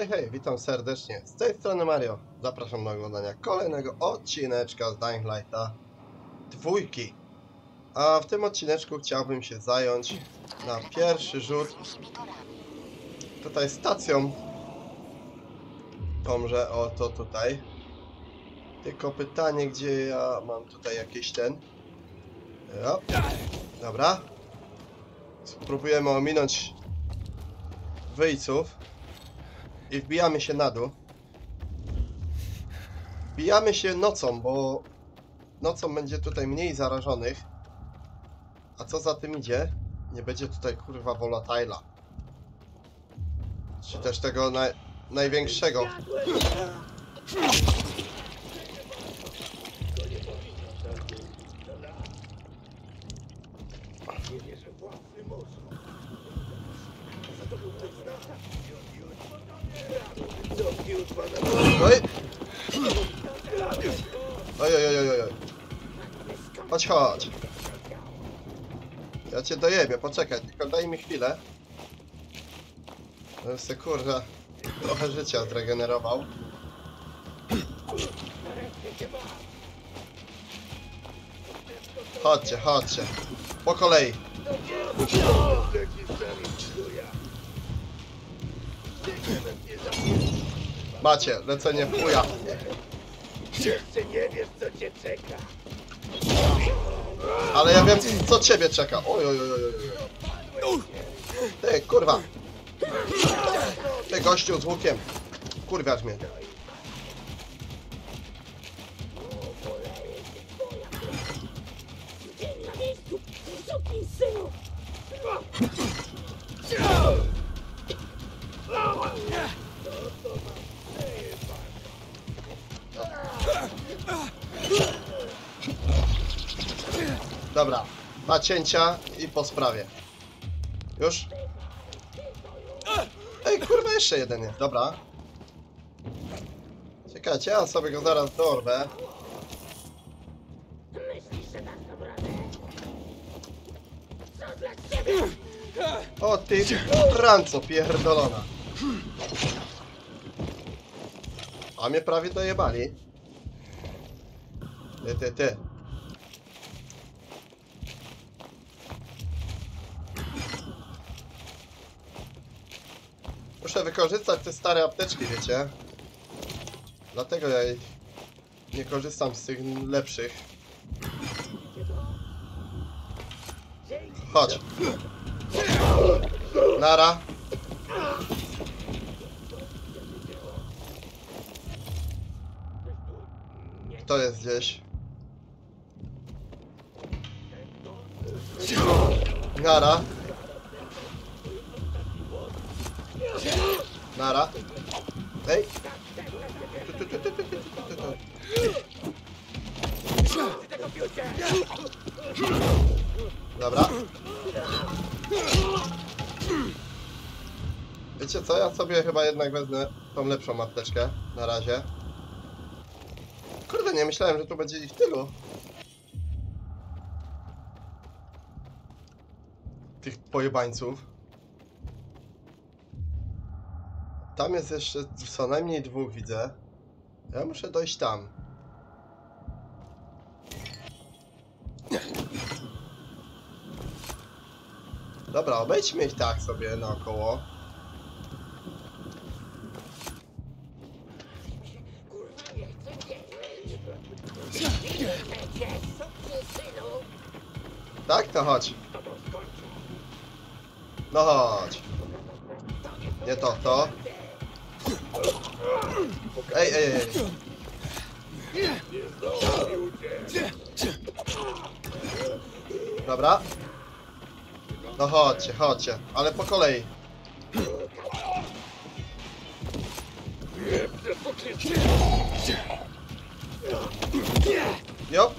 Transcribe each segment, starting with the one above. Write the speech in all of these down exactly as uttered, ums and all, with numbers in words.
Hej, hej, witam serdecznie. Z tej strony Mario. Zapraszam do oglądania kolejnego odcineczka z Dying Lighta dwójki. A w tym odcineczku chciałbym się zająć na pierwszy rzut tutaj stacją. Tomże, o to tutaj. Tylko pytanie, gdzie ja mam tutaj jakieś ten... Jo. Dobra. Spróbujemy ominąć wyjców. I wbijamy się na dół. Wbijamy się nocą, bo nocą będzie tutaj mniej zarażonych. A co za tym idzie? Nie będzie tutaj kurwa volatile'a. Czy też tego naj... największego. Oj! Oj, oj, oj, oj, oj. Chodź, chodź. Ja cię dojebię, poczekaj, tylko daj mi chwilę. Żebym se kurwa trochę życia zregenerował. Chodźcie, chodźcie. Po kolei. Macie, lecenie w chuja. Jeszcze nie wiesz, co cię czeka. Ale ja wiem, co ciebie czeka. Oj, oj, oj, oj, oj. Ty, kurwa. Ty, gościu z łukiem. Kurwiasz mnie. Na miejscu, sukinsynu. Dobra, na cięcia i po sprawie. Już? Ej, kurwa, jeszcze jeden jest. Dobra. Czekajcie, ja sobie go zaraz dorwę. Myślisz, że dasz nam radę? Co dla ciebie? O ty, ranco pierdolona. A mnie prawie dojebali. Ty, ty, ty. Muszę wykorzystać te stare apteczki, wiecie? Dlatego ja nie korzystam z tych lepszych. Chodź. Nara. Kto jest gdzieś? Nara. Nara. Ej. Tu, tu, tu, tu, tu, tu, tu, tu. Dobra. Wiecie co? Ja sobie chyba jednak wezmę tą lepszą apteczkę. Na razie. Kurde, nie myślałem, że tu będzie ich tylu. Tych pojebańców. Tam jest jeszcze co najmniej dwóch, widzę. Ja muszę dojść tam. Dobra, obejdźmy ich tak sobie naokoło. Tak? To chodź. No chodź. Nie to, to. Ej, ej, ej. Dobra. No chodźcie, chodźcie. Ale po kolei. Jo.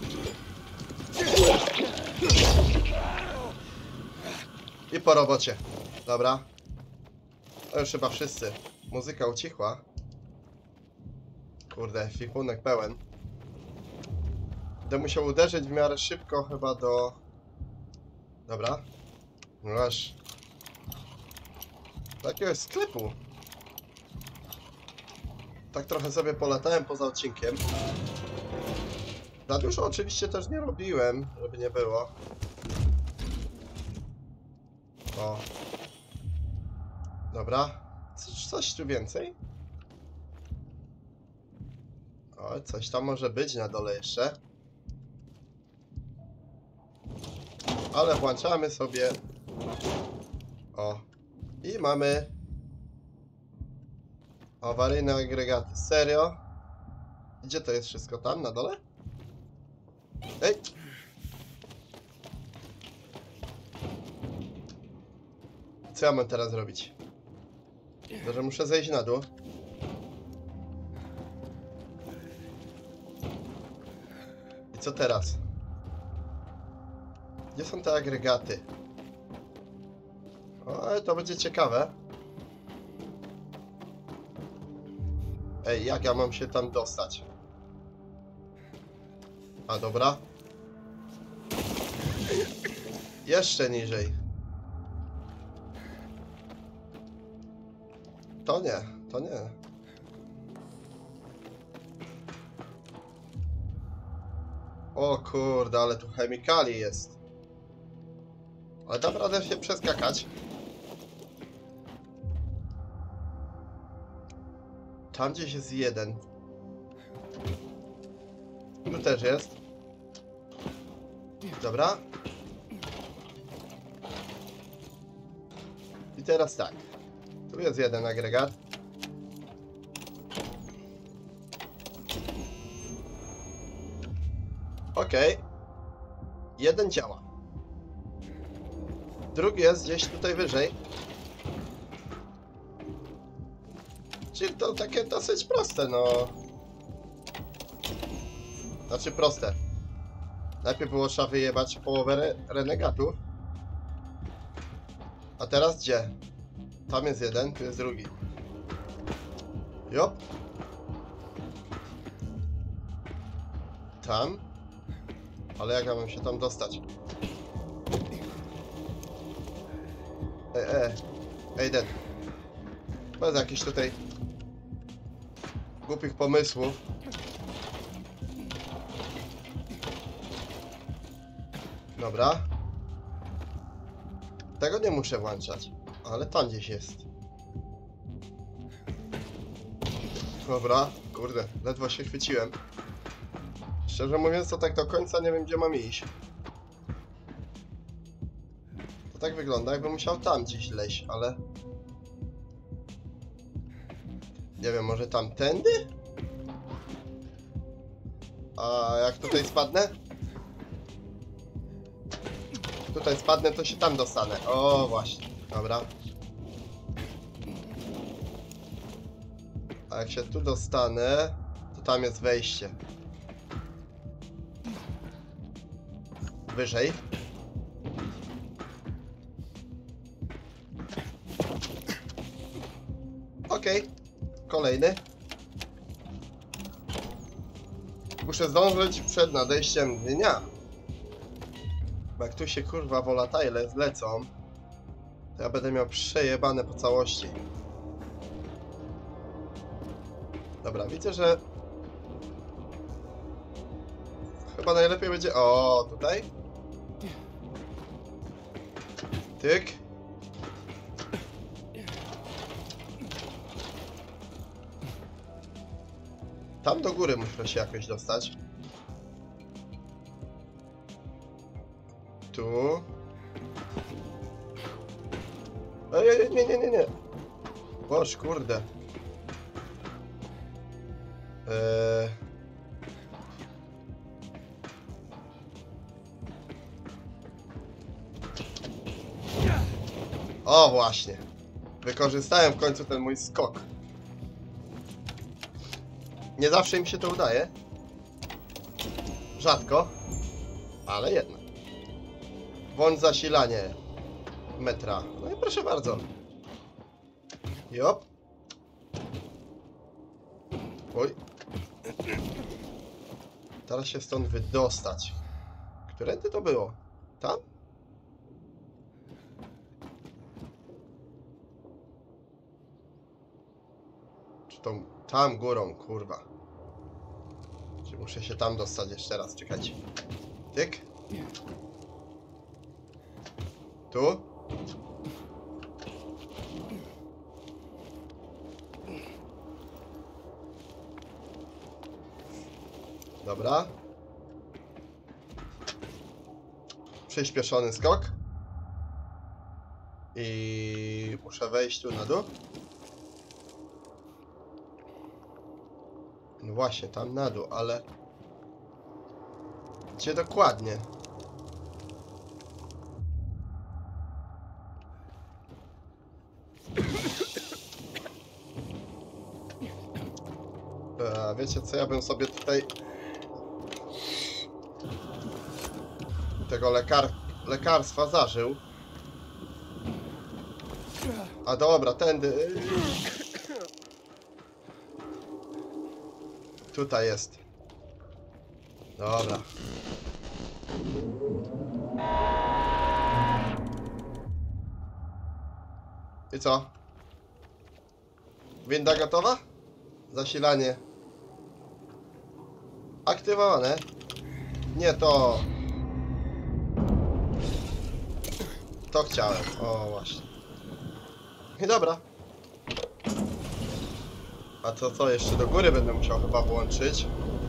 I po robocie. Dobra. To już chyba wszyscy. Muzyka ucichła. Kurde, fipunek pełen. Będę musiał uderzyć w miarę szybko chyba do... Dobra. No aż... Do jakiegoś sklepu. Tak trochę sobie polatałem poza odcinkiem. Za dużo oczywiście też nie robiłem, żeby nie było. O. Dobra. Coś, coś tu więcej? O, coś tam może być na dole jeszcze. Ale włączamy sobie. O. I mamy awaryjne agregaty. Serio? Gdzie to jest wszystko? Tam na dole? Ej! Co ja mam teraz zrobić? To, że muszę zejść na dół. I co teraz? Gdzie są te agregaty? O, ale to będzie ciekawe. Ej, jak ja mam się tam dostać? A, dobra. Jeszcze niżej. To nie, to nie. O kurde, ale tu chemikali jest. Ale dam radę się przeskakać. Tam gdzieś jest jeden. Tu też jest. Dobra. I teraz tak. Tu jest jeden agregat. Okej. Jeden działa. Drugi jest gdzieś tutaj wyżej. Czyli to takie dosyć proste, no. Znaczy proste. Najpierw było trzeba wyjebać połowę re renegatów. A teraz gdzie? Tam jest jeden, tu jest drugi. Jop. Tam. Ale jak ja mam się tam dostać? Ej, ej. Ejden. Bez jakichś tutaj głupich pomysłów. Dobra. Tego nie muszę włączać. Ale tam gdzieś jest. Dobra. Kurde, ledwo się chwyciłem. Szczerze mówiąc, to tak do końca nie wiem, gdzie mam iść. To tak wygląda, jakbym musiał tam gdzieś leźć, ale... Nie wiem, może tamtędy? A jak tutaj spadnę? Tutaj spadnę, to się tam dostanę. O, właśnie. Dobra. A jak się tu dostanę, to tam jest wejście. Wyżej. Okej. Okay. Kolejny. Muszę zdążyć przed nadejściem dnia. Bo jak tu się kurwa volatilele zlecą, to ja będę miał przejebane po całości. Dobra, widzę, że chyba najlepiej będzie... O, tutaj. Tyk. Tam do góry muszę się jakoś dostać. Tu. Ej, ej, nie, nie, nie, nie. Boż, kurde. Eee... O, właśnie. Wykorzystałem w końcu ten mój skok. Nie zawsze im się to udaje. Rzadko. Ale jednak. Włącz zasilanie metra. No i proszę bardzo. Jop. Oj. Teraz się stąd wydostać. Którędy to było? Tam? Czy to Tam górą, kurwa. Czy muszę się tam dostać jeszcze raz, czekajcie. Tyk. Tu. Dobra. Przyspieszony skok. I muszę wejść tu na dół. No właśnie, tam na dół, ale... Gdzie dokładnie? A wiecie co, ja bym sobie tutaj... Tego lekar... lekarstwa zażył. A dobra, tędy... Tutaj jest. Dobra. I co? Winda gotowa? Zasilanie aktywowane. Nie to. To chciałem. O właśnie. I dobra. A to co? Jeszcze do góry będę musiał chyba włączyć.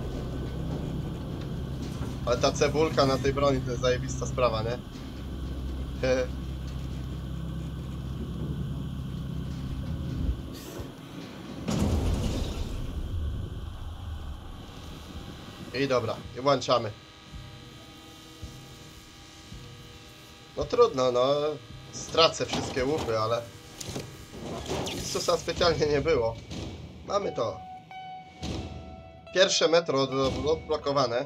Ale ta cebulka na tej broni to jest zajebista sprawa, nie? I dobra, i włączamy. No trudno, no. Stracę wszystkie łupy, ale... Susa specjalnie nie było. Mamy to. Pierwsze metro od- odblokowane.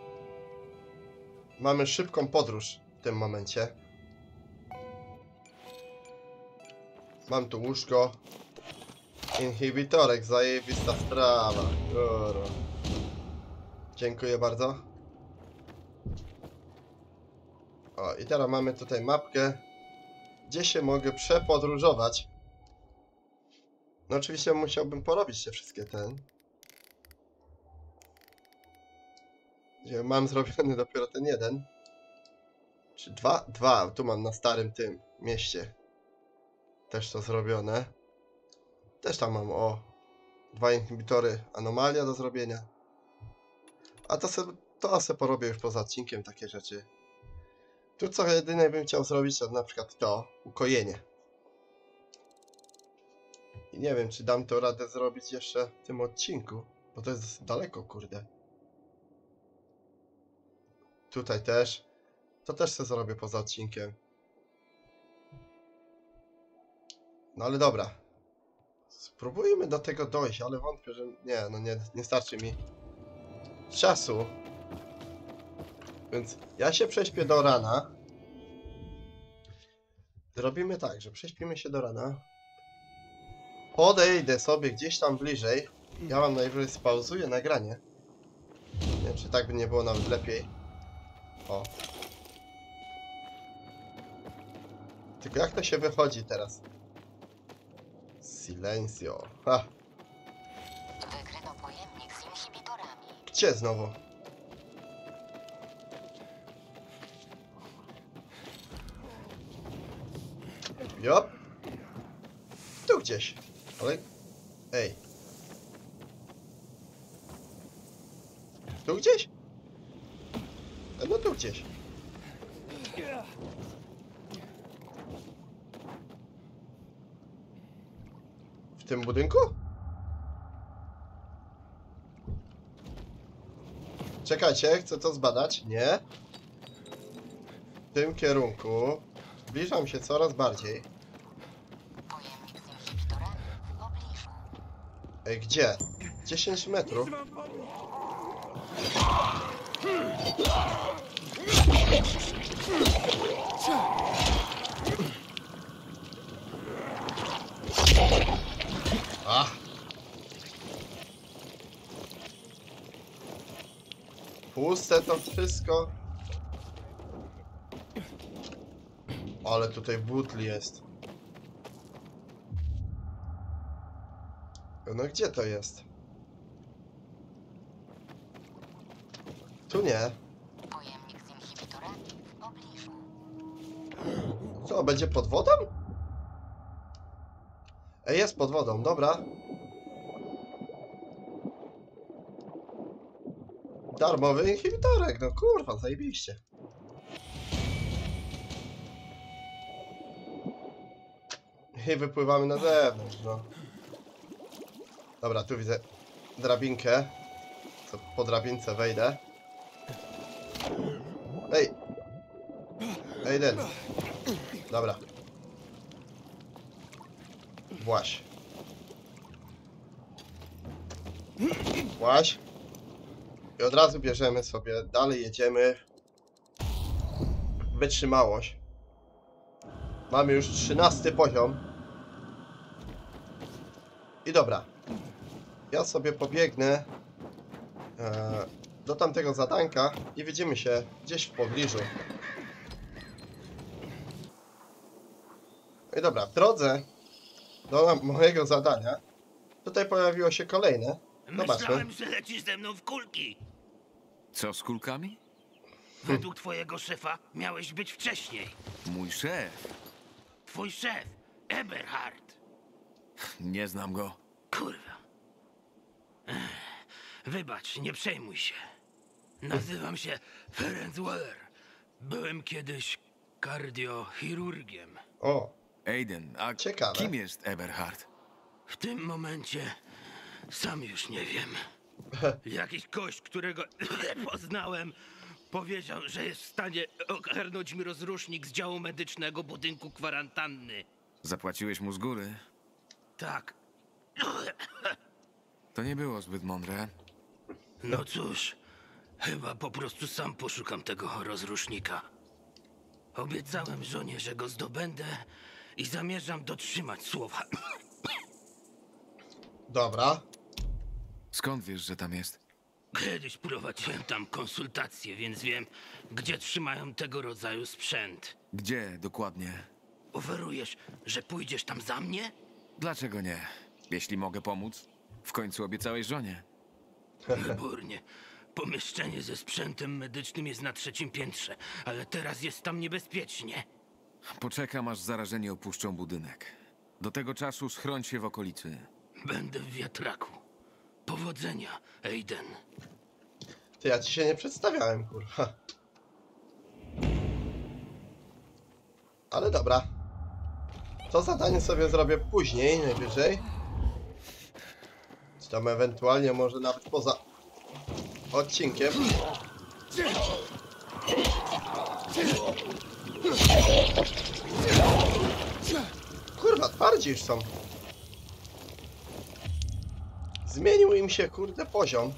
Mamy szybką podróż w tym momencie. Mam tu łóżko. Inhibitorek, zajebista sprawa. Kurwa. Dziękuję bardzo. O, i teraz mamy tutaj mapkę, gdzie się mogę przepodróżować. No oczywiście musiałbym porobić te wszystkie ten. Gdzie mam zrobiony dopiero ten jeden. Czy dwa? Dwa. Tu mam na starym tym mieście. Też to zrobione. Też tam mam, o. Dwa inhibitory anomalia do zrobienia. A to se, to se porobię już poza odcinkiem takie rzeczy. Tu co jedyne bym chciał zrobić, to na przykład to, ukojenie. I nie wiem, czy dam to radę zrobić jeszcze w tym odcinku, bo to jest daleko, kurde. Tutaj też. To też sobie zrobię poza odcinkiem. No ale dobra. Spróbujmy do tego dojść, ale wątpię, że... Nie, no nie, nie starczy mi czasu. Więc ja się prześpię do rana. Zrobimy tak, że prześpimy się do rana. Podejdę sobie gdzieś tam bliżej. Ja wam najwyżej spauzuję nagranie. Nie wiem, czy tak by nie było nawet lepiej. O. Tylko jak to się wychodzi teraz? Silencio. Ha. Wykryto pojemnik z inhibitorami. Gdzie znowu? Jop. Tu gdzieś. Ale... Ej. Tu gdzieś? E, No tu gdzieś. W tym budynku? Czekajcie, chcę to zbadać. Nie. W tym kierunku. Zbliżam się coraz bardziej. Pojemnik z inhibitorami w pobliżu. Ej, gdzie? dziesięć metrów. Ach. Puste to wszystko. Ale tutaj butli jest. no gdzie to jest? Tu nie. Pojemnik z inhibitorami w pobliżu. Co, będzie pod wodą? Ej, jest pod wodą, dobra. Darmowy inhibitorek, no kurwa, zajebiście. I wypływamy na zewnątrz, no. Dobra, tu widzę drabinkę. Co po drabince wejdę. Ej! Ejden! Dobra. Właś. Właś. I od razu bierzemy sobie, dalej jedziemy. Wytrzymałość. Mamy już trzynasty poziom. I dobra. Ja sobie pobiegnę e, do tamtego zadanka i widzimy się gdzieś w pobliżu. I dobra, w drodze do mojego zadania tutaj pojawiło się kolejne. Zobaczmy. Myślałem, że lecisz ze mną w kulki. Co z kulkami? Według twojego szefa miałeś być wcześniej. Mój szef. Twój szef, Eberhard. Nie znam go. Kurwa. Ech, wybacz, nie przejmuj się. Nazywam się Ferenc Waller. Byłem kiedyś kardiochirurgiem. O, Aiden, a Ciekawe. kim jest Eberhard? W tym momencie sam już nie wiem. Jakiś gość, którego poznałem, powiedział, że jest w stanie ogarnąć mi rozrusznik z działu medycznego budynku kwarantanny. Zapłaciłeś mu z góry? Tak. To nie było zbyt mądre. No cóż, chyba po prostu sam poszukam tego rozrusznika. Obiecałem żonie, że go zdobędę i zamierzam dotrzymać słowa. dobra. Skąd wiesz, że tam jest? Kiedyś prowadziłem tam konsultacje, więc wiem, gdzie trzymają tego rodzaju sprzęt. Gdzie dokładnie? Oferujesz, że pójdziesz tam za mnie? Dlaczego nie? Jeśli mogę pomóc. W końcu obiecałeś żonie. Wybornie. Pomieszczenie ze sprzętem medycznym jest na trzecim piętrze, ale teraz jest tam niebezpiecznie. Poczekam, aż zarażeni opuszczą budynek. Do tego czasu schroń się w okolicy. Będę w wiatraku. Powodzenia, Aiden. Ty, ja ci się nie przedstawiałem, kurwa. Ale dobra. To zadanie sobie zrobię później, najwyżej. Czy tam ewentualnie może nawet poza odcinkiem. Kurwa, twardzi już są. Zmienił im się, kurde, poziom.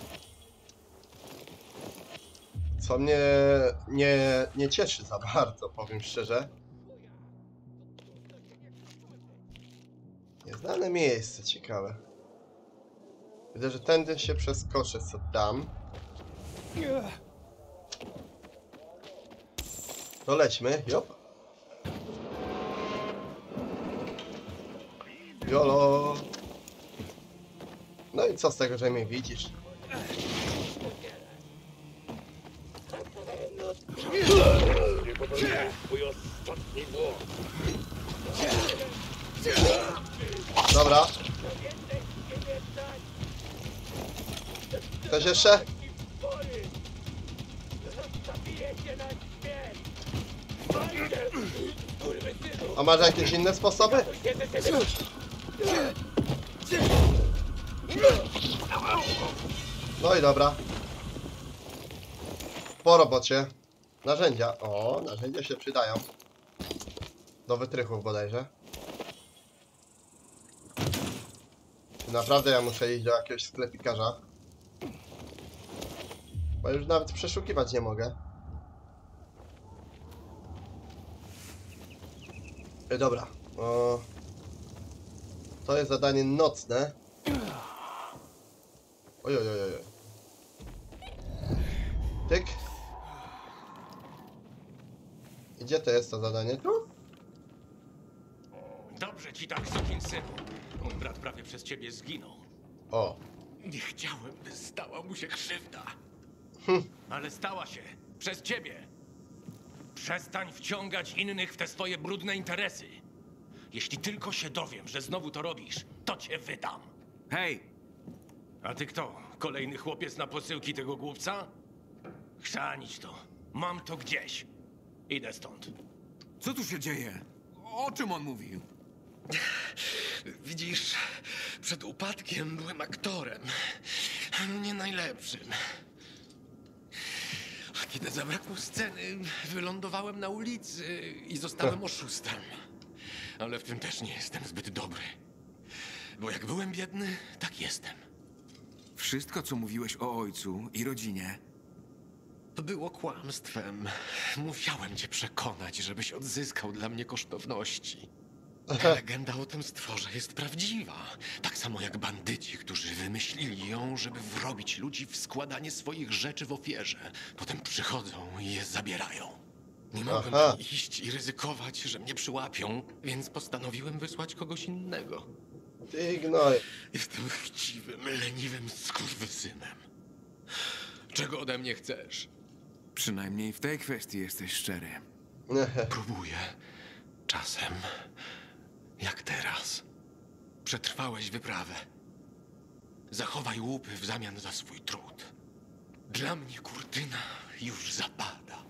Co mnie nie, nie cieszy za bardzo, powiem szczerze. Nieznane miejsce, ciekawe. Widzę, że tędy się przeskoczę, co tam. To lećmy, jop. Jolo. No i co z tego, że mnie widzisz? Twój ostatni błąd. Dobra. Ktoś jeszcze? A masz jakieś inne sposoby? No i dobra. Po robocie. Narzędzia. O, narzędzia się przydają. Do wytrychów bodajże. Czy naprawdę ja muszę iść do jakiegoś sklepikarza? Bo już nawet przeszukiwać nie mogę. E, dobra. O, to jest zadanie nocne. Oj, oj, oj, oj. Tyk. I gdzie to jest to zadanie? Tu? Dobrze ci ci tak, sukinsynu. Mój brat prawie przez ciebie zginął. O. Nie chciałem, by stała mu się krzywda. Ale stała się. Przez ciebie. Przestań wciągać innych w te swoje brudne interesy. Jeśli tylko się dowiem, że znowu to robisz, to cię wydam. Hej! A ty kto? Kolejny chłopiec na posyłki tego głupca? Chrzanić to. Mam to gdzieś. Idę stąd. Co tu się dzieje? O czym on mówił? Widzisz, przed upadkiem byłem aktorem. Nie najlepszym. A kiedy zabrakło sceny, wylądowałem na ulicy i zostałem oszustem. Ale w tym też nie jestem zbyt dobry. Bo jak byłem biedny, tak jestem. Wszystko, co mówiłeś o ojcu i rodzinie, To było kłamstwem. Musiałem cię przekonać, żebyś odzyskał dla mnie kosztowności. Ta legenda o tym stworze jest prawdziwa. Tak samo jak bandyci, którzy wymyślili ją, żeby wrobić ludzi w składanie swoich rzeczy w ofierze. Potem przychodzą i je zabierają. Nie mogłem Aha. tam iść i ryzykować, że mnie przyłapią, więc postanowiłem wysłać kogoś innego. Ty gnoj. Jestem chciwym, leniwym skurwysynem. Czego ode mnie chcesz? przynajmniej w tej kwestii jesteś szczery. Próbuję. Czasem. Jak teraz. Przetrwałeś wyprawę. Zachowaj łupy w zamian za swój trud. Dla mnie kurtyna już zapada.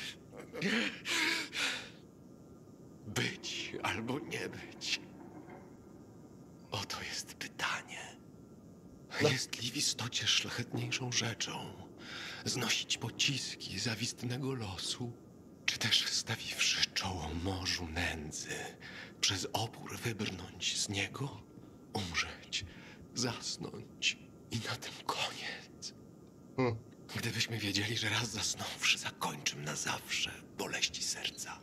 Być albo nie być. Oto jest pytanie. Jest li w istocie szlachetniejszą rzeczą znosić pociski zawistnego losu, czy też stawiwszy czoło morzu nędzy, przez opór wybrnąć z niego, umrzeć, zasnąć i na tym koniec. Hmm. Gdybyśmy wiedzieli, że raz zasnąwszy zakończym na zawsze boleści serca.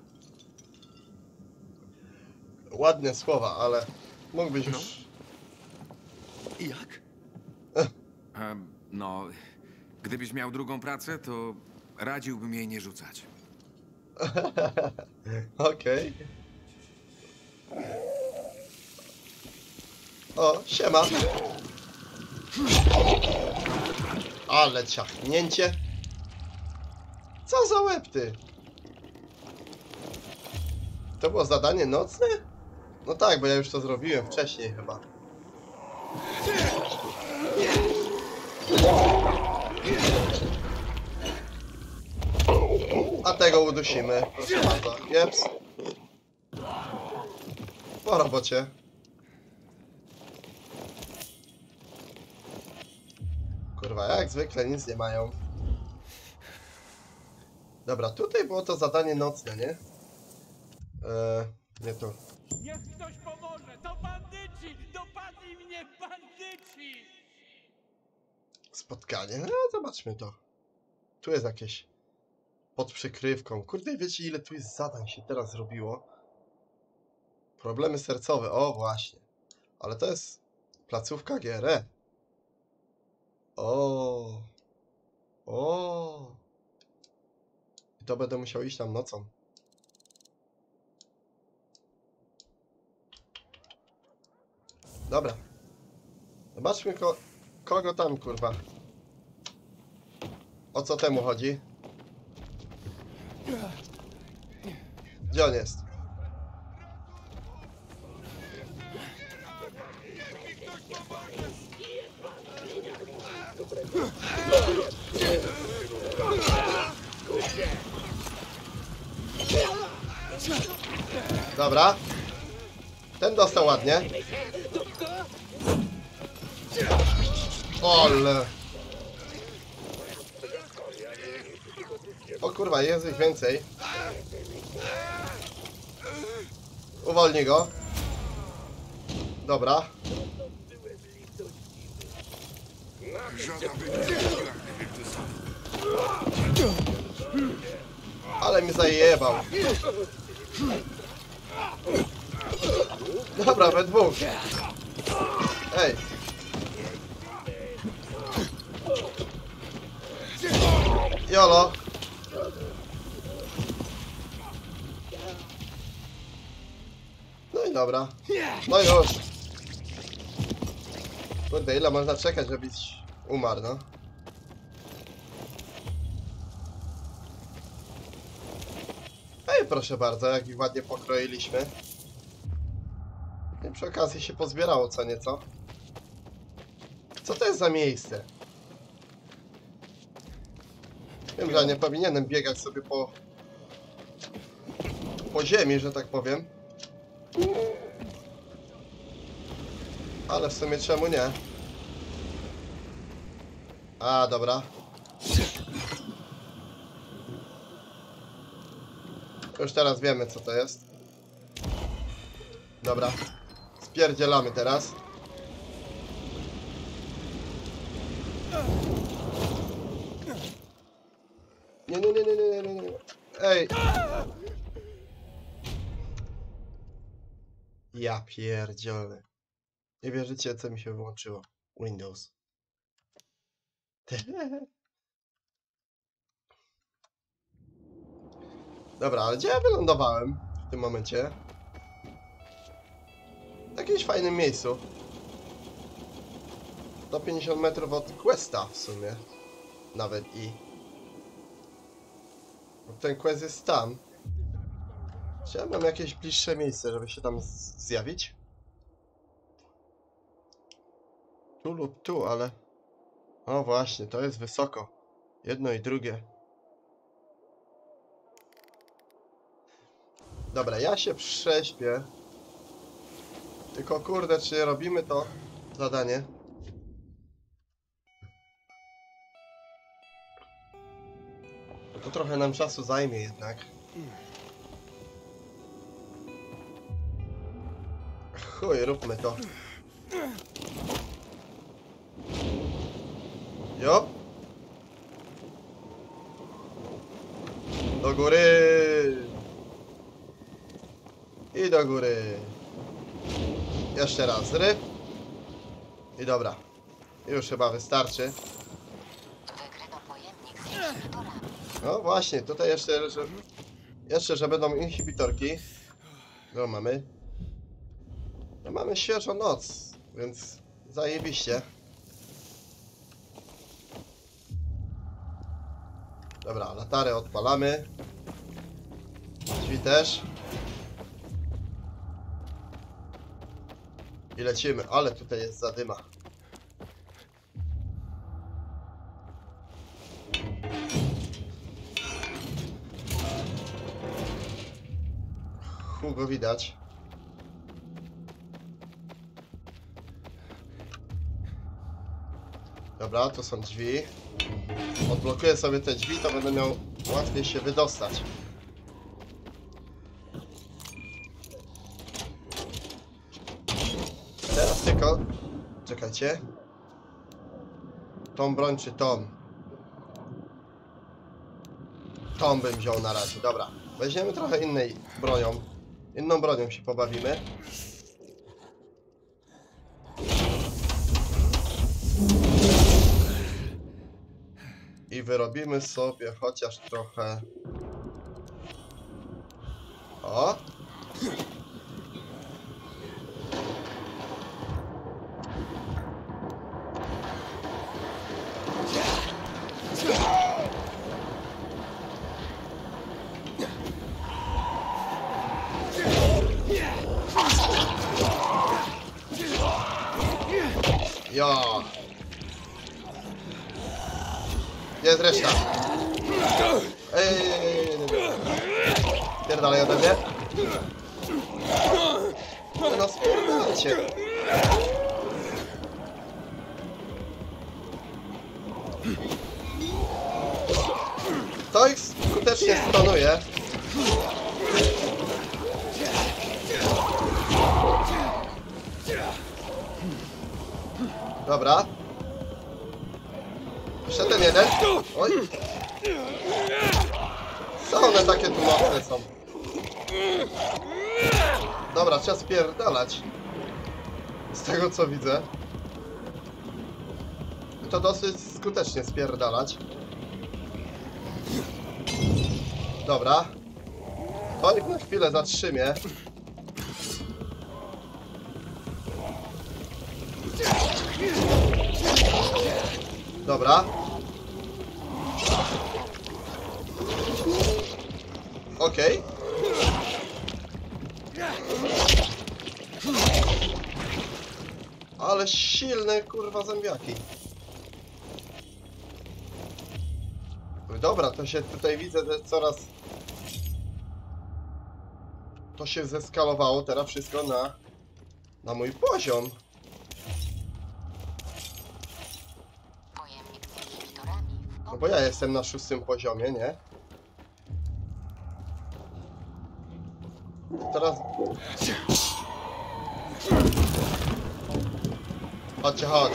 Ładne słowa, ale mógłbyś już... I jak? Em, no, gdybyś miał drugą pracę, to radziłbym jej nie rzucać. Okej. O, siema. Ale ciachnięcie. Co za łeb, ty? To było zadanie nocne? No tak, bo ja już to zrobiłem wcześniej chyba. A tego udusimy, proszę bardzo. Jeps. Po robocie. Kurwa, jak zwykle nic nie mają. Dobra, tutaj było to zadanie nocne, nie? Eee, nie tu. Niech ktoś pomoże! To bandyci! Dopadli mnie bandyci! Spotkanie. No, zobaczmy to. Tu jest jakieś... Pod przykrywką. Kurde, wiecie ile tu jest zadań się teraz zrobiło? Problemy sercowe. O, właśnie. Ale to jest placówka G R E. O. O. I to będę musiał iść tam nocą. Dobra. Zobaczmy ko kogo tam, kurwa. O co temu chodzi? Gdzie on jest? Dobra. Ten dostał ładnie. Ole. O kurwa, jest ich więcej. Uwolnij go. Dobra. Ale mi zajebał. Dobra, we dwóch. Ej. Jolo. No i dobra. Dobra. No już. Kurde, ile można czekać, żebyś umarł, no? Ej, proszę bardzo, jak ich ładnie pokroiliśmy. I przy okazji się pozbierało co nieco. Co to jest za miejsce? Wiem, że ja nie powinienem biegać sobie po... po ziemi, że tak powiem. Ale w sumie czemu nie? A, dobra. Już teraz wiemy, co to jest. Dobra. Spierdzielamy teraz. Nie, nie, nie, nie, nie, nie, nie. Ej! Ja pierdzielę. Nie wierzycie, co mi się wyłączyło. Windows. Dobra, ale gdzie ja wylądowałem w tym momencie? W jakimś fajnym miejscu. sto pięćdziesiąt metrów od questa w sumie. Nawet i... Bo ten quest jest tam. Czy ja mam jakieś bliższe miejsce, żeby się tam zjawić? Tu lub tu, ale... O właśnie, to jest wysoko. Jedno i drugie. Dobra, ja się prześpię. Tylko kurde, czy robimy to zadanie? No to trochę nam czasu zajmie jednak. Chuj, róbmy to. Jo. Do góry. I do góry. Jeszcze raz ryb. I dobra. Już chyba wystarczy. Wykryto pojemnik z inhibitorami. No właśnie, tutaj jeszcze, że, jeszcze, że będą inhibitorki. No mamy. No mamy świeżą noc, więc zajebiście. Dobra, latarę odpalamy. Drzwi też. I lecimy, ale tutaj jest zadyma. Hugo widać. Dobra, to są drzwi. Odblokuję sobie te drzwi, to będę miał łatwiej się wydostać. Teraz tylko... Czekajcie. Tą broń czy tą? Tą bym wziął na razie, dobra. Weźmiemy trochę innej bronią. Inną bronią się pobawimy. I wyrobimy sobie chociaż trochę... O! Ja. Gdzie jest reszta? Ej, ej, ej, ej, ej. Pierdalaj ode mnie. No spierdalajcie. To ich skutecznie stonuje. Dobra. Jeszcze ten jeden. Oj. Co one takie tu mocne są? Dobra, trzeba spierdalać. Z tego co widzę. To dosyć skutecznie spierdalać. Dobra. To ich na chwilę zatrzymię. Dobra. Okej. Ale silne, kurwa, zębiaki. Dobra, to się tutaj widzę, że coraz... To się zeskalowało teraz wszystko na... Na mój poziom. Pojemnik z inhibitorami w No bo ja jestem na szóstym poziomie, nie? Teraz... Chodźcie, chodź.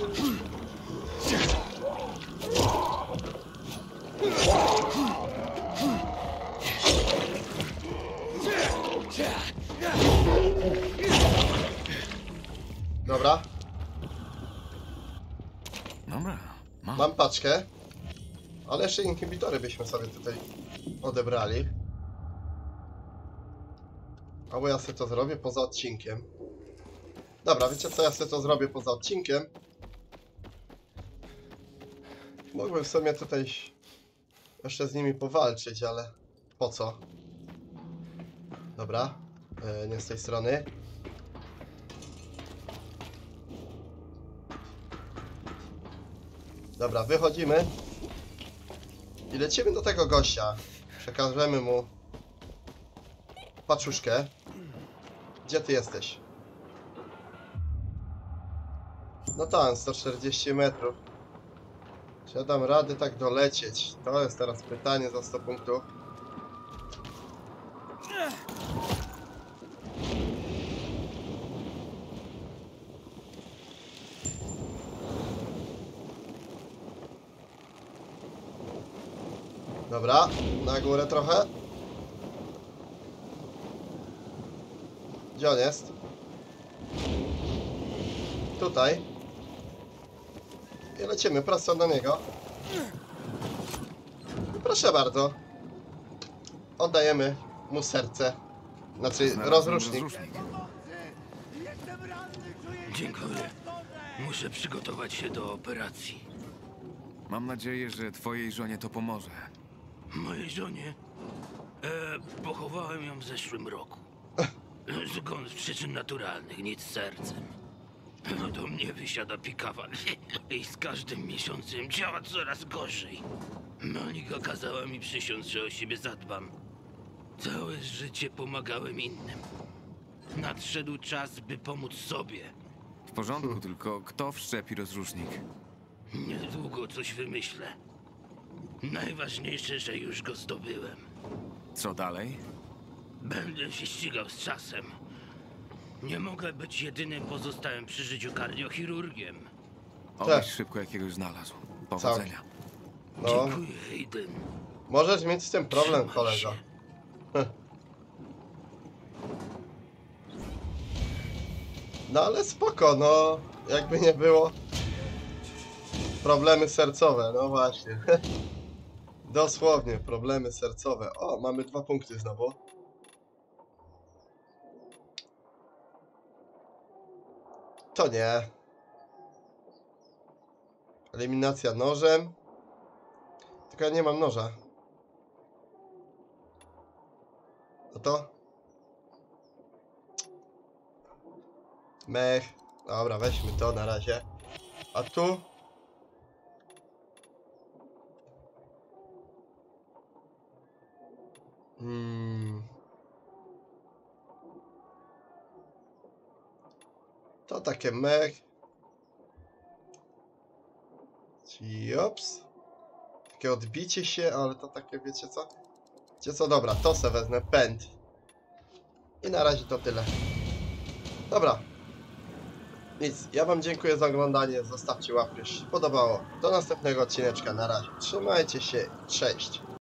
Dobra, Dobra, mam. mam paczkę. Ale jeszcze inhibitory byśmy sobie tutaj odebrali. Albo ja sobie to zrobię poza odcinkiem. Dobra, wiecie co, ja sobie to zrobię poza odcinkiem. Mógłbym w sumie tutaj jeszcze z nimi powalczyć, ale po co? Dobra, e, nie z tej strony. Dobra, wychodzimy. I lecimy do tego gościa. Przekażemy mu paczuszkę. Gdzie ty jesteś? No tam, sto czterdzieści metrów. Czy ja dam radę tak dolecieć? To jest teraz pytanie za sto punktów. Dobra, na górę trochę. Gdzie on jest? Tutaj. I lecimy prosto do niego. I proszę bardzo. Oddajemy mu serce. Znaczy Znalazłem rozrusznik. Dziękuję. Muszę przygotować się do operacji. Mam nadzieję, że twojej żonie to pomoże. Mojej żonie? E, pochowałem ją w zeszłym roku. Zgon z przyczyn naturalnych, nic z sercem. No do mnie wysiada pikawa i z każdym miesiącem działa coraz gorzej. Monika kazała mi przysiąc, że o siebie zadbam. Całe życie pomagałem innym. Nadszedł czas, by pomóc sobie. W porządku, tylko kto wszczepi rozrusznik? Niedługo coś wymyślę. Najważniejsze, że już go zdobyłem. Co dalej? Będę się ścigał z czasem. Nie mogę być jedynym pozostałym przy życiu kardiochirurgiem. Obyś szybko jakiegoś znalazł. Powodzenia. No, Dziękuję, Aiden. możesz mieć z tym problem, Trzymaj kolego. się. No ale spoko, no. Jakby nie było. Problemy sercowe, no właśnie. Dosłownie, problemy sercowe. O, mamy dwa punkty znowu. To nie. Eliminacja nożem. Tylko ja nie mam noża. No to? Mech. Dobra, weźmy to na razie. A tu? Hmm. To takie mech. Jops. Takie odbicie się, ale to takie, wiecie co? Wiecie co? Dobra, to se wezmę, pęd. I na razie to tyle. Dobra. Nic, ja wam dziękuję za oglądanie, zostawcie łapkę, jeśli się podobało. Do następnego odcineczka, na razie. Trzymajcie się, cześć.